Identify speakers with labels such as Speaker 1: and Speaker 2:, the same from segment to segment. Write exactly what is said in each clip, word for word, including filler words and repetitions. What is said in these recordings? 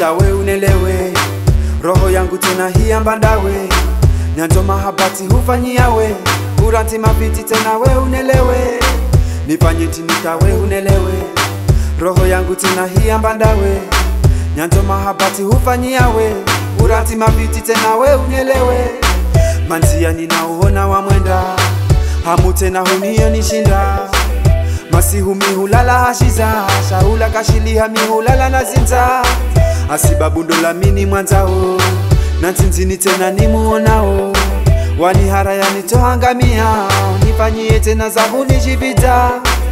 Speaker 1: nitawe unelewe, roho yangu tena hii ambandawe, nyanzo mahabati hufanyiawe, uranti mapiti tena we unelewe, nifanye nitawe unelewe, roho yangu tena hii ambandawe, nyanzo mahabati hufanyiawe, uranti mapiti tena we unelewe, manzia ninauona wa mwenda, hamu tena hunio nishinda, masihu mihulala hashiza, shaula kashiliha mihulala na zinza, asibabu ndola mini mwanzao, na ntinzini tena nimuonao, wani haraya nitohangamia, nifanyie tena zabuni jibita,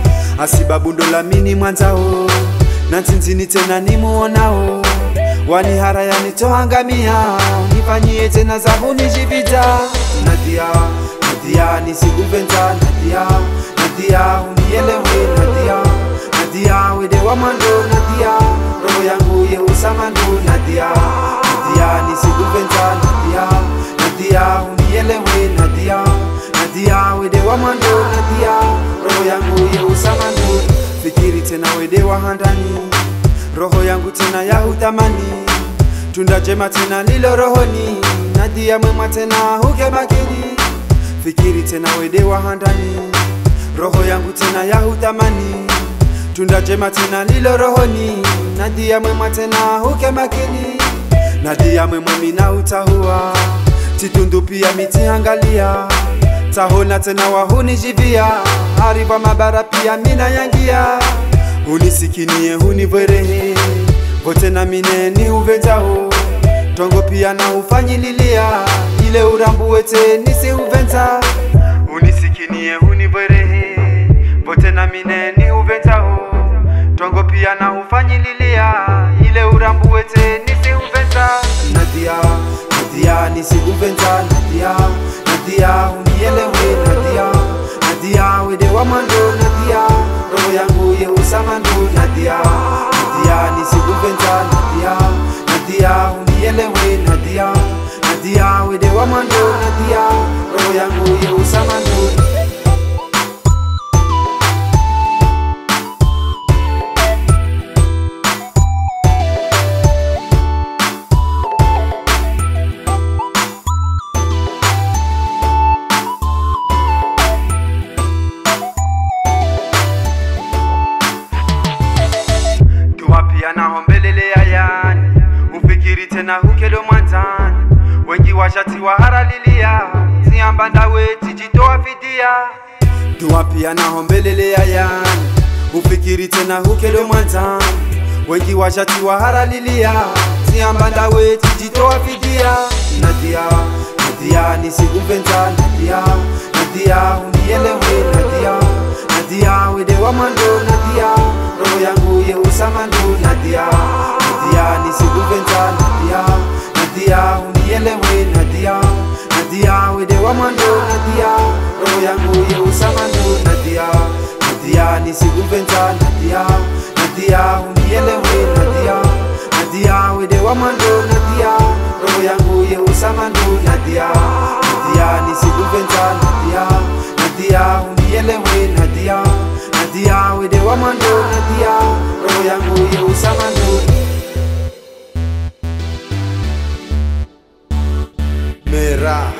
Speaker 1: asibabu ndola mini mwanzao, na ntinzini tena nimuonao, wani haraya nitohangamia, nifanyie tena zabuni jibita. Nadia, Nadia nisikuventa, Nadia, Nadia unielewe, Nadia, Nadia wede wa mando, Nadia, roho yangu ye usamando, Nadia, Nadia nisikuventa, Nadia, Nadia unielewe, Nadia, Nadia wede wa mando, Nadia, roho yangu ye usamando, fikiri tena wede wa handani, roho yangu tena ya utamani, tunda jema tena lilo rohoni, Nadia mwema tena huke makini, fikiri tena wede wa handani, roho yangu tena ya utamani, tunda jema tena lilo rohoni, Nadia mwema tena huke makini, Nadia mwema mina utahua, titundu pia miti angalia, tahona tena wahuni jibia, hariba mabara pia mina yangia, unisikinie hunivwerehe, vote na mine ni uventao, tongo pia na ufanyililia, ile urambu wete nisi uventa, unisikinie hunivwerehe, vote na mine ni uventao, tongo pia na ufanyililia, ile urambu wete nisi uventa. Nadia, Nadia nisi uventa, Nadia, Nadia unielewe, Nadia, Nadia wede wa mando, Nadia, roho yangu ye usamando, Nadia, Nadia nisi uventa, Nadia, Nadia unielewe, Nadia, Nadia wede wa mando, Nadia, roho yangu ye usamando. Pia na hombelele ayani, ufikiri tena hukedo mwanzani, wengi washati wa haralilia, siambanda weti jitoa fidia. Dua pia na hombelele ayani, ufikiri tena hukedo mwanzani, wengi washati wa haralilia, siambanda weti jitoa fidia. Nadia, Nadia nisikuventa, Nadia, Nadia unielewe, Nadia, Nadia wede wa mando, Nadia, roho yangu ye usamando, Nadia, Nadia nisikuventa, Nadia, Nadia unielewe, Nadia, Nadia wede wa mando, Nadia, roho yangu ye usamando, Nadia, Nadia nisikuventa, Nadia, Nadia unielewe, Nadia, Nadia wede wa mando, Nadia, roho yangu ye usamando, Nadia, Nadia nisikuventa, Nadia, Nadia unielewe, Nadia, Nadia wede wa mando, Nadia, roho yangu ye usamando. Mera